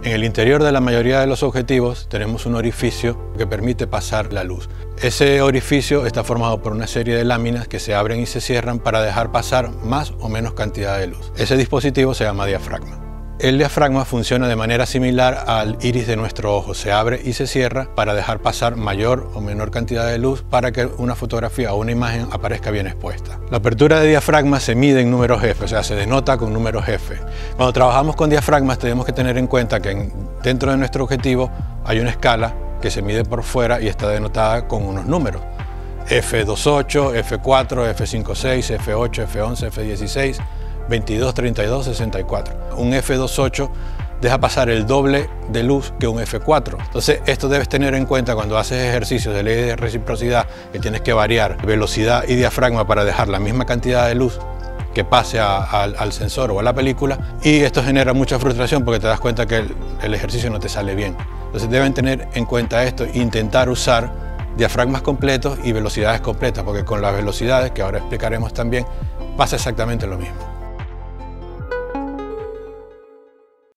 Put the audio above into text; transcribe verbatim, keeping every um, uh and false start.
En el interior de la mayoría de los objetivos tenemos un orificio que permite pasar la luz. Ese orificio está formado por una serie de láminas que se abren y se cierran para dejar pasar más o menos cantidad de luz. Ese dispositivo se llama diafragma. El diafragma funciona de manera similar al iris de nuestro ojo. Se abre y se cierra para dejar pasar mayor o menor cantidad de luz para que una fotografía o una imagen aparezca bien expuesta. La apertura de diafragma se mide en números F, o sea, se denota con números F. Cuando trabajamos con diafragmas tenemos que tener en cuenta que en, dentro de nuestro objetivo hay una escala que se mide por fuera y está denotada con unos números. F dos punto ocho, F cuatro, F cinco punto seis, F ocho, F once, F dieciséis, veintidós, treinta y dos, sesenta y cuatro. Un F dos punto ocho deja pasar el doble de luz que un F cuatro. Entonces esto debes tener en cuenta cuando haces ejercicios de ley de reciprocidad, que tienes que variar velocidad y diafragma para dejar la misma cantidad de luz que pase a, a, al sensor o a la película, y esto genera mucha frustración porque te das cuenta que el, el ejercicio no te sale bien. Entonces deben tener en cuenta esto e intentar usar diafragmas completos y velocidades completas, porque con las velocidades, que ahora explicaremos también, pasa exactamente lo mismo.